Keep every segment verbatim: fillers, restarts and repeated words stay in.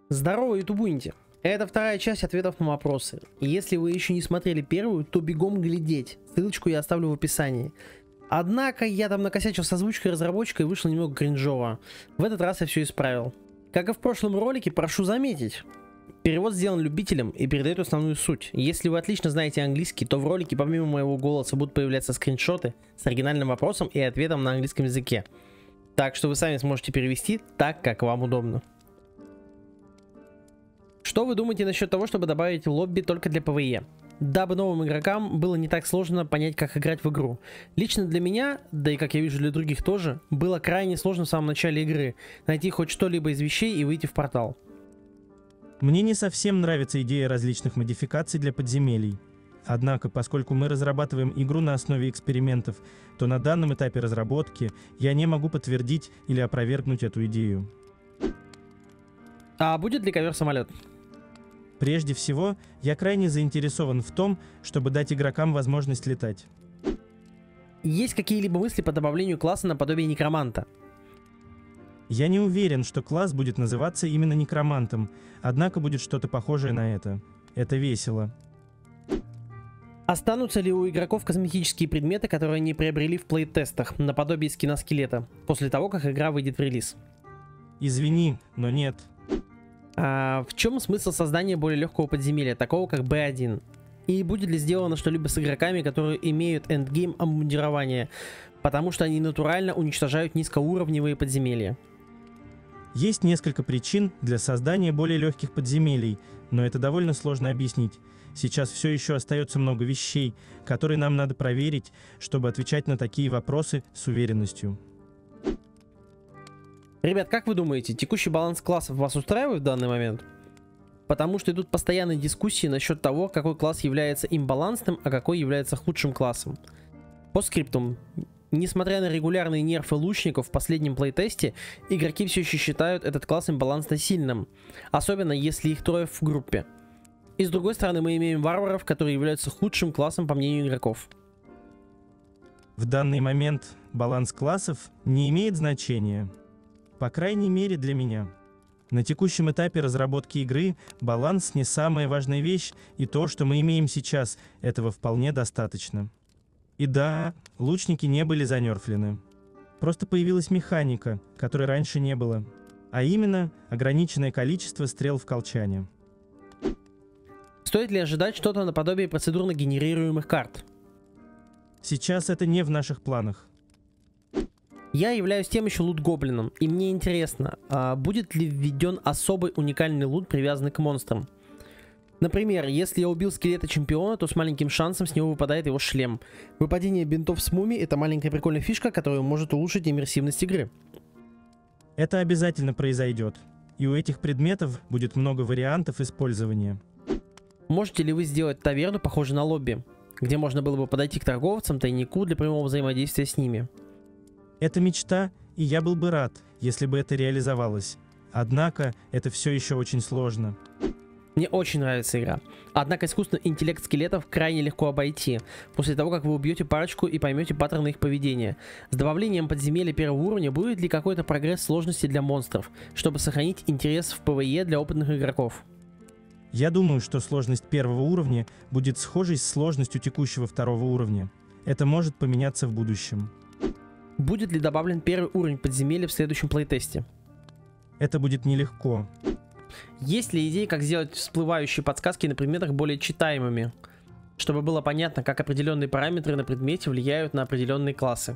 Здорово, ютубунти! Это вторая часть ответов на вопросы. И если вы еще не смотрели первую, то бегом глядеть. Ссылочку я оставлю в описании. Однако я там накосячил с озвучкой разработчика и вышло немного кринжово. В этот раз я все исправил. Как и в прошлом ролике, прошу заметить. Перевод сделан любителем и передает основную суть. Если вы отлично знаете английский, то в ролике помимо моего голоса будут появляться скриншоты с оригинальным вопросом и ответом на английском языке. Так что вы сами сможете перевести так, как вам удобно. Что вы думаете насчет того, чтобы добавить лобби только для пэ вэ е? Дабы новым игрокам было не так сложно понять, как играть в игру. Лично для меня, да и как я вижу для других тоже, было крайне сложно в самом начале игры найти хоть что-либо из вещей и выйти в портал. Мне не совсем нравится идея различных модификаций для подземелий. Однако, поскольку мы разрабатываем игру на основе экспериментов, то на данном этапе разработки я не могу подтвердить или опровергнуть эту идею. А будет ли ковер-самолет? Прежде всего, я крайне заинтересован в том, чтобы дать игрокам возможность летать. Есть какие-либо мысли по добавлению класса наподобие некроманта? Я не уверен, что класс будет называться именно некромантом, однако будет что-то похожее на это. Это весело. Останутся ли у игроков косметические предметы, которые они приобрели в плей-тестах, наподобие скина скелета, после того, как игра выйдет в релиз? Извини, но нет. А в чем смысл создания более легкого подземелья, такого как бэ один? И будет ли сделано что-либо с игроками, которые имеют эндгейм обмундирование, потому что они натурально уничтожают низкоуровневые подземелья? Есть несколько причин для создания более легких подземелий, но это довольно сложно объяснить. Сейчас все еще остается много вещей, которые нам надо проверить, чтобы отвечать на такие вопросы с уверенностью. Ребят, как вы думаете, текущий баланс классов вас устраивает в данный момент? Потому что идут постоянные дискуссии насчет того, какой класс является имбалансным, а какой является худшим классом. По скриптум. Несмотря на регулярные нерфы лучников в последнем плейтесте, игроки все еще считают этот класс имбалансно сильным. Особенно если их трое в группе. И с другой стороны мы имеем варваров, которые являются худшим классом по мнению игроков. В данный момент баланс классов не имеет значения. По крайней мере для меня. На текущем этапе разработки игры баланс не самая важная вещь, и то, что мы имеем сейчас, этого вполне достаточно. И да, лучники не были занерфлены. Просто появилась механика, которой раньше не было. А именно, ограниченное количество стрел в колчане. Стоит ли ожидать что-то наподобие процедурно генерируемых карт? Сейчас это не в наших планах. Я являюсь тем еще лут-гоблином, и мне интересно, а будет ли введен особый уникальный лут, привязанный к монстрам? Например, если я убил скелета чемпиона, то с маленьким шансом с него выпадает его шлем. Выпадение бинтов с мумией — это маленькая прикольная фишка, которая может улучшить иммерсивность игры. Это обязательно произойдет, и у этих предметов будет много вариантов использования. Можете ли вы сделать таверну, похожую на лобби, где можно было бы подойти к торговцам, тайнику для прямого взаимодействия с ними? Это мечта, и я был бы рад, если бы это реализовалось. Однако, это все еще очень сложно. Мне очень нравится игра. Однако искусственный интеллект скелетов крайне легко обойти, после того, как вы убьете парочку и поймете паттерны их поведения. С добавлением подземелья первого уровня будет ли какой-то прогресс сложности для монстров, чтобы сохранить интерес в пэ вэ е для опытных игроков? Я думаю, что сложность первого уровня будет схожей с сложностью текущего второго уровня. Это может поменяться в будущем. Будет ли добавлен первый уровень подземелья в следующем плейтесте? Это будет нелегко. Есть ли идеи, как сделать всплывающие подсказки на предметах более читаемыми, чтобы было понятно, как определенные параметры на предмете влияют на определенные классы?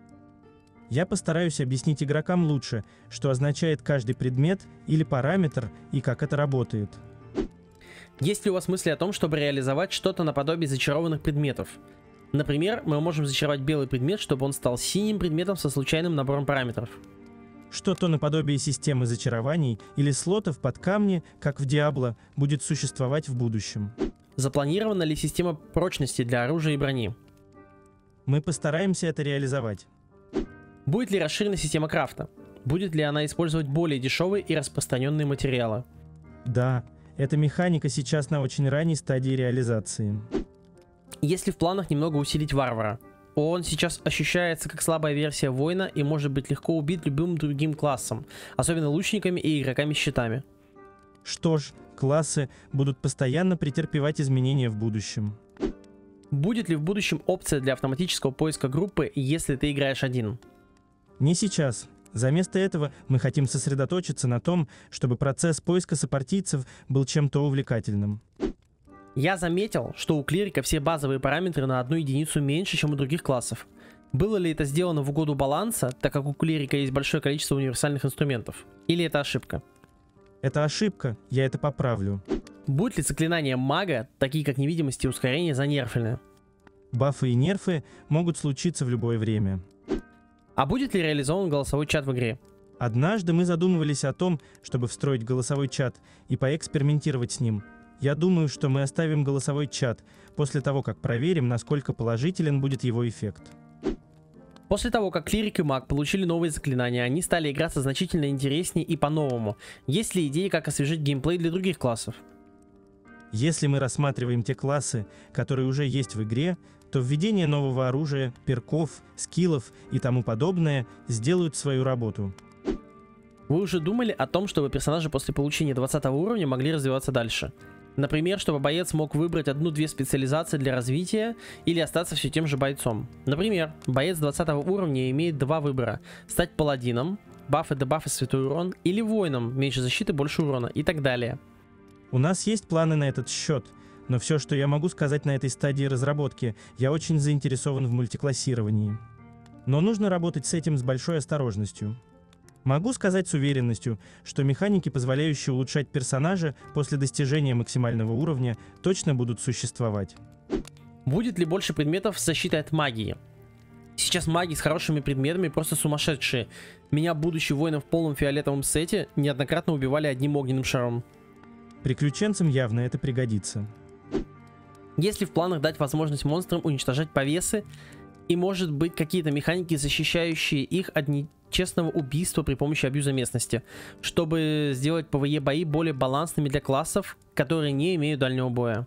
Я постараюсь объяснить игрокам лучше, что означает каждый предмет или параметр и как это работает. Есть ли у вас мысли о том, чтобы реализовать что-то наподобие зачарованных предметов? Например, мы можем зачаровать белый предмет, чтобы он стал синим предметом со случайным набором параметров. Что-то наподобие системы зачарований или слотов под камни, как в Диабло, будет существовать в будущем. Запланирована ли система прочности для оружия и брони? Мы постараемся это реализовать. Будет ли расширена система крафта? Будет ли она использовать более дешевые и распространенные материалы? Да, эта механика сейчас на очень ранней стадии реализации. Есть ли в планах немного усилить варвара? Он сейчас ощущается как слабая версия воина и может быть легко убит любым другим классом, особенно лучниками и игроками с щитами. Что ж, классы будут постоянно претерпевать изменения в будущем. Будет ли в будущем опция для автоматического поиска группы, если ты играешь один? Не сейчас. Заместо этого мы хотим сосредоточиться на том, чтобы процесс поиска сопартийцев был чем-то увлекательным. Я заметил, что у клирика все базовые параметры на одну единицу меньше, чем у других классов. Было ли это сделано в угоду баланса, так как у клирика есть большое количество универсальных инструментов? Или это ошибка? Это ошибка, я это поправлю. Будет ли заклинания мага, такие как невидимость и ускорение, занерфлены? Бафы и нерфы могут случиться в любое время. А будет ли реализован голосовой чат в игре? Однажды мы задумывались о том, чтобы встроить голосовой чат и поэкспериментировать с ним. Я думаю, что мы оставим голосовой чат после того, как проверим, насколько положителен будет его эффект. После того, как клирик и маг получили новые заклинания, они стали играться значительно интереснее и по-новому. Есть ли идеи, как освежить геймплей для других классов? Если мы рассматриваем те классы, которые уже есть в игре, то введение нового оружия, перков, скиллов и тому подобное сделают свою работу. Вы уже думали о том, чтобы персонажи после получения двадцатого уровня могли развиваться дальше? Например, чтобы боец мог выбрать одну-две специализации для развития или остаться все тем же бойцом. Например, боец двадцатого уровня имеет два выбора: стать паладином, бафы, дебафы, святой урон, или воином, меньше защиты, больше урона и так далее. У нас есть планы на этот счет, но все, что я могу сказать на этой стадии разработки, я очень заинтересован в мультиклассировании. Но нужно работать с этим с большой осторожностью. Могу сказать с уверенностью, что механики, позволяющие улучшать персонажа после достижения максимального уровня, точно будут существовать. Будет ли больше предметов с защитой от магии? Сейчас маги с хорошими предметами просто сумасшедшие. Меня, будучи воином в полном фиолетовом сете, неоднократно убивали одним огненным шаром. Приключенцам явно это пригодится. Есть ли в планах дать возможность монстрам уничтожать повесы? И может быть какие-то механики, защищающие их от нечестного убийства при помощи абьюза местности, чтобы сделать пэ вэ е бои более балансными для классов, которые не имеют дальнего боя?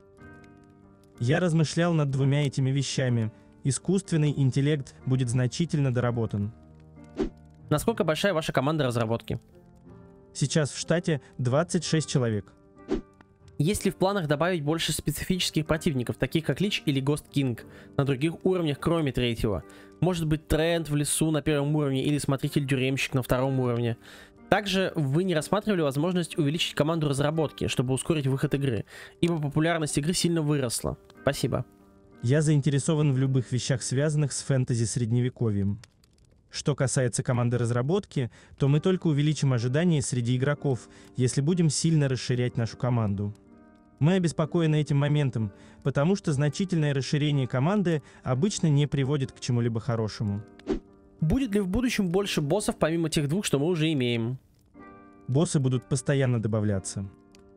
Я размышлял над двумя этими вещами. Искусственный интеллект будет значительно доработан. Насколько большая ваша команда разработки? Сейчас в штате двадцать шесть человек. Есть ли в планах добавить больше специфических противников, таких как Лич или Гост Кинг, на других уровнях, кроме третьего? Может быть, Тренд в лесу на первом уровне или Смотритель-Тюремщик на втором уровне? Также вы не рассматривали возможность увеличить команду разработки, чтобы ускорить выход игры, ибо популярность игры сильно выросла. Спасибо. Я заинтересован в любых вещах, связанных с фэнтези-средневековьем. Что касается команды разработки, то мы только увеличим ожидания среди игроков, если будем сильно расширять нашу команду. Мы обеспокоены этим моментом, потому что значительное расширение команды обычно не приводит к чему-либо хорошему. Будет ли в будущем больше боссов, помимо тех двух, что мы уже имеем? Боссы будут постоянно добавляться.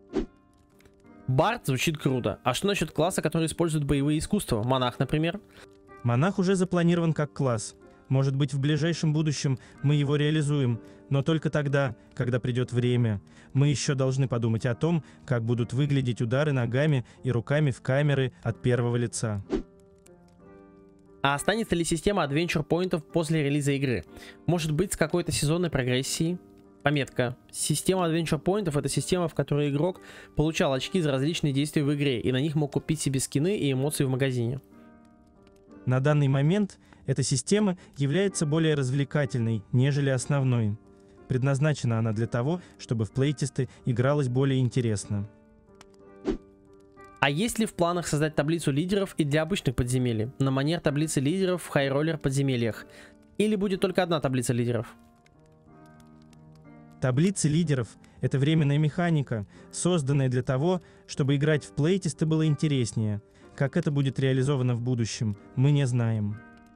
Бард звучит круто. А что насчет класса, который использует боевые искусства? Монах, например? Монах уже запланирован как класс. Может быть, в ближайшем будущем мы его реализуем, но только тогда, когда придет время. Мы еще должны подумать о том, как будут выглядеть удары ногами и руками в камеры от первого лица. А останется ли система Adventure поинтов после релиза игры? Может быть, с какой-то сезонной прогрессией? Пометка. Система Adventure поинтов — это система, в которой игрок получал очки за различные действия в игре, и на них мог купить себе скины и эмоции в магазине. На данный момент эта система является более развлекательной, нежели основной. Предназначена она для того, чтобы в плейтесты игралось более интересно. А есть ли в планах создать таблицу лидеров и для обычных подземелий, на манер таблицы лидеров в хайроллер подземельях? Или будет только одна таблица лидеров? Таблицы лидеров — это временная механика, созданная для того, чтобы играть в плейтесты было интереснее. Как это будет реализовано в будущем, мы не знаем.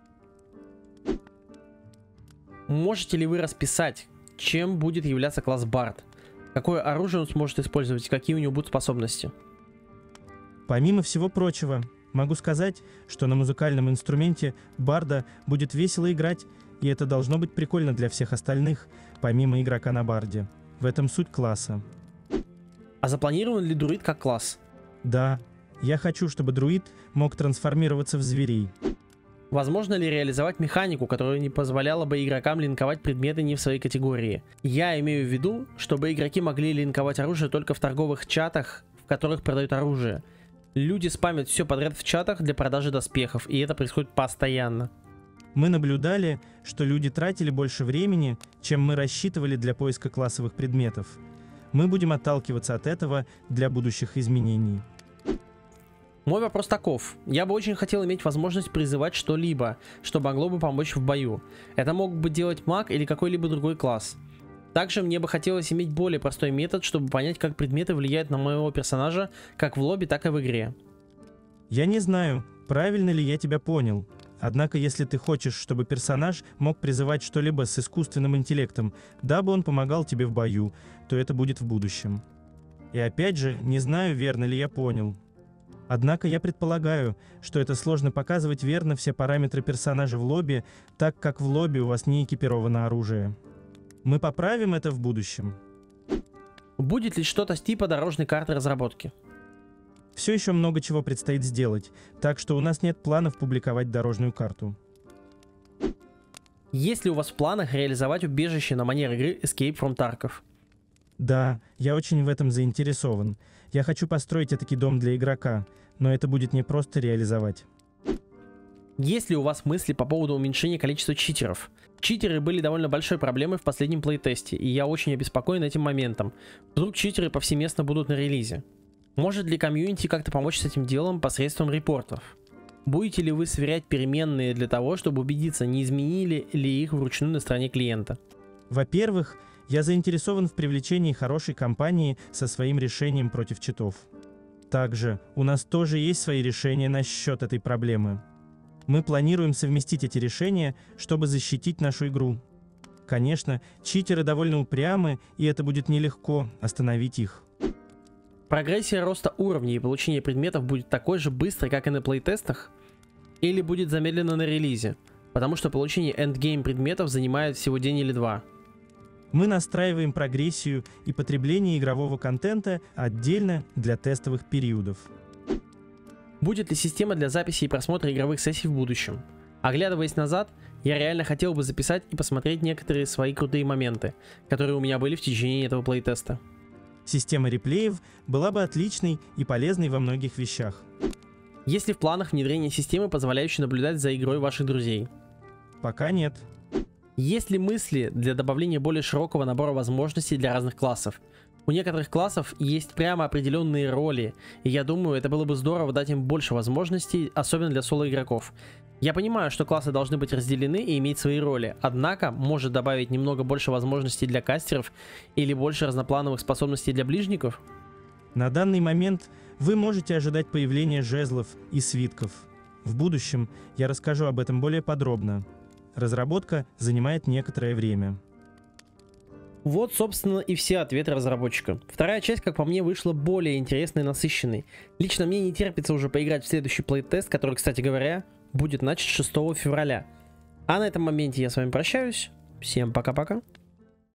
Можете ли вы расписать, чем будет являться класс Бард? Какое оружие он сможет использовать, какие у него будут способности? Помимо всего прочего, могу сказать, что на музыкальном инструменте Барда будет весело играть, и это должно быть прикольно для всех остальных, помимо игрока на Барде. В этом суть класса. А запланирован ли друид как класс? Да, я хочу, чтобы друид мог трансформироваться в зверей. Возможно ли реализовать механику, которая не позволяла бы игрокам линковать предметы не в своей категории? Я имею в виду, чтобы игроки могли линковать оружие только в торговых чатах, в которых продают оружие. Люди спамят все подряд в чатах для продажи доспехов, и это происходит постоянно. Мы наблюдали, что люди тратили больше времени, чем мы рассчитывали для поиска классовых предметов. Мы будем отталкиваться от этого для будущих изменений. Мой вопрос таков. Я бы очень хотел иметь возможность призывать что-либо, что могло бы помочь в бою. Это мог бы делать маг или какой-либо другой класс. Также мне бы хотелось иметь более простой метод, чтобы понять, как предметы влияют на моего персонажа, как в лобби, так и в игре. Я не знаю, правильно ли я тебя понял. Однако, если ты хочешь, чтобы персонаж мог призывать что-либо с искусственным интеллектом, дабы он помогал тебе в бою, то это будет в будущем. И опять же, не знаю, верно ли я понял. Однако я предполагаю, что это сложно показывать верно все параметры персонажа в лобби, так как в лобби у вас не экипировано оружие. Мы поправим это в будущем. Будет ли что-то типа дорожной карты разработки? Все еще много чего предстоит сделать, так что у нас нет планов публиковать дорожную карту. Есть ли у вас в планах реализовать убежище на манер игры Escape from Tarkov? Да, я очень в этом заинтересован. Я хочу построить этакий дом для игрока, но это будет не просто реализовать. Есть ли у вас мысли по поводу уменьшения количества читеров? Читеры были довольно большой проблемой в последнем плейтесте, и я очень обеспокоен этим моментом. Вдруг читеры повсеместно будут на релизе? Может ли комьюнити как-то помочь с этим делом посредством репортов? Будете ли вы сверять переменные для того, чтобы убедиться, не изменили ли их вручную на стороне клиента? Во-первых, я заинтересован в привлечении хорошей компании со своим решением против читов. Также у нас тоже есть свои решения насчет этой проблемы. Мы планируем совместить эти решения, чтобы защитить нашу игру. Конечно, читеры довольно упрямы, и это будет нелегко остановить их. Прогрессия роста уровней и получения предметов будет такой же быстрой, как и на плейтестах? Или будет замедлена на релизе? Потому что получение эндгейм предметов занимает всего день или два. Мы настраиваем прогрессию и потребление игрового контента отдельно для тестовых периодов. Будет ли система для записи и просмотра игровых сессий в будущем? Оглядываясь назад, я реально хотел бы записать и посмотреть некоторые свои крутые моменты, которые у меня были в течение этого плейтеста. Система реплеев была бы отличной и полезной во многих вещах. Есть ли в планах внедрение системы, позволяющей наблюдать за игрой ваших друзей? Пока нет. Есть ли мысли для добавления более широкого набора возможностей для разных классов? У некоторых классов есть прямо определенные роли, и я думаю, это было бы здорово дать им больше возможностей, особенно для соло-игроков. Я понимаю, что классы должны быть разделены и иметь свои роли, однако может добавить немного больше возможностей для кастеров или больше разноплановых способностей для ближников? На данный момент вы можете ожидать появления жезлов и свитков. В будущем я расскажу об этом более подробно. Разработка занимает некоторое время. Вот, собственно, и все ответы разработчика. Вторая часть, как по мне, вышла более интересной и насыщенной. Лично мне не терпится уже поиграть в следующий плейтест, который, кстати говоря, будет начат шестого февраля. А на этом моменте я с вами прощаюсь. Всем пока-пока.